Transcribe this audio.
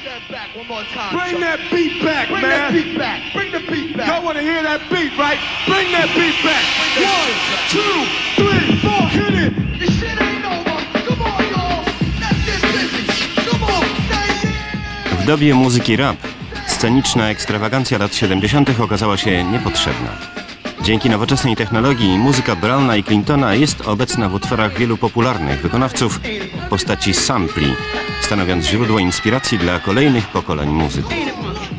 Bring that beat back, man. Bring the beat back. Y'all want to hear that beat, right? Bring that beat back. 1, 2, 3, 4, hit it. This shit ain't over. Come on, y'all. Let's get busy. Come on, say yeah. W dobie muzyki rap sceniczna ekstrawagancja lat 70. okazała się niepotrzebna. Dzięki nowoczesnej technologii muzyka Browna i Clintona jest obecna w utworach wielu popularnych wykonawców w postaci sampli, stanowiąc źródło inspiracji dla kolejnych pokoleń muzyków.